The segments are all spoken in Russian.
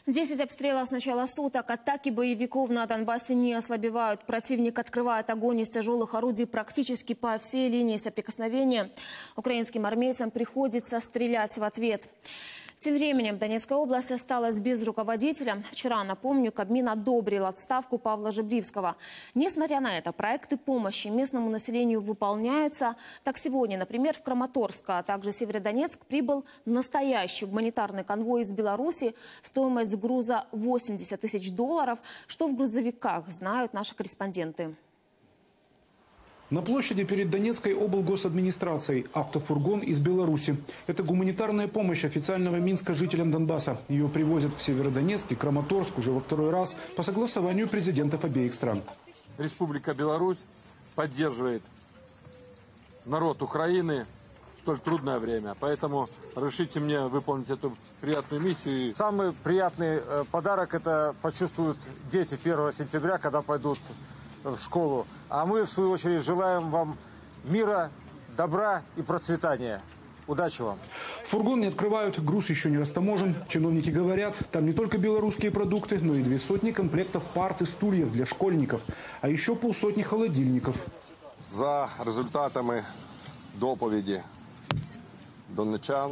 10 обстрелов с начала суток. Атаки боевиков на Донбассе не ослабевают. Противник открывает огонь из тяжелых орудий практически по всей линии соприкосновения. Украинским армейцам приходится стрелять в ответ. Тем временем Донецкая область осталась без руководителя. Вчера, напомню, Кабмин одобрил отставку Павла Жебривского. Несмотря на это, проекты помощи местному населению выполняются. Так сегодня, например, в Краматорск, а также Северодонецк прибыл настоящий гуманитарный конвой из Беларуси. Стоимость груза $80 тысяч. Что в грузовиках, знают наши корреспонденты. На площади перед Донецкой облгосадминистрацией автофургон из Беларуси. Это гуманитарная помощь официального Минска жителям Донбасса. Ее привозят в Северодонецк и Краматорск уже во второй раз по согласованию президентов обеих стран. Республика Беларусь поддерживает народ Украины в столь трудное время. Поэтому разрешите мне выполнить эту приятную миссию. Самый приятный подарок это почувствуют дети 1 сентября, когда пойдут в школу. А мы, в свою очередь, желаем вам мира, добра и процветания. Удачи вам. Фургон не открывают, груз еще не растаможен. Чиновники говорят, там не только белорусские продукты, но и 200 комплектов парт и стульев для школьников, а еще 50 холодильников. За результатами доповіді донечан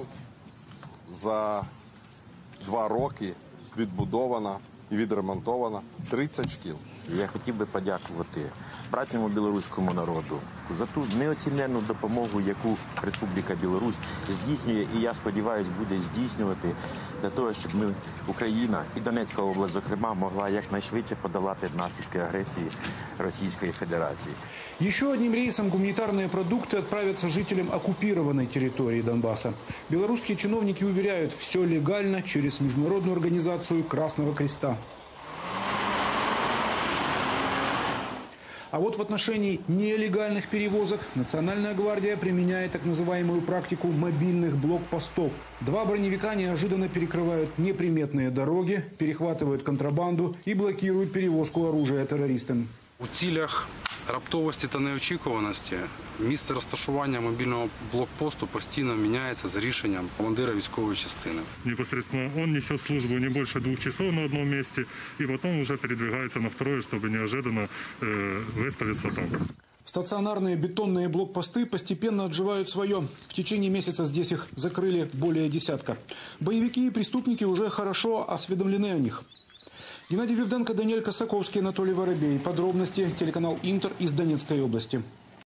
за 2 роки відбудовано і відремонтовано 30 шкіл. Я хотів би подякувати братньому білоруському народу за ту неоціненну допомогу, яку Республіка Білорусь здійснює, і я сподіваюся, буде здійснювати для того, щоб ми, Україна і Донецька область, зокрема, могла якнайшвидше подолати наслідки агресії Російської Федерації. Еще одним рейсом гуманитарные продукты отправятся жителям оккупированной территории Донбасса. Белорусские чиновники уверяют, все легально через международную организацию Красного Креста. А вот в отношении нелегальных перевозок Национальная гвардия применяет так называемую практику мобильных блокпостов. 2 броневика неожиданно перекрывают неприметные дороги, перехватывают контрабанду и блокируют перевозку оружия террористам. У цілях раптовості та неочікуваності місце розташування мобільного блокпосту постійно міняється за рішенням командира військової частини. Непосредственно он несет службу не больше 2 часов на одном месте, и потом уже передвигается на второе, чтобы неожиданно выставиться там. Стационарные бетонные блокпосты постепенно отживают свое. В течение месяца здесь их закрыли более десятка. Боевики и преступники уже хорошо осведомлены о них. Геннадий Вивденко, Даниэль Косаковский, Анатолий Воробей. Подробности телеканал Интер из Донецкой области.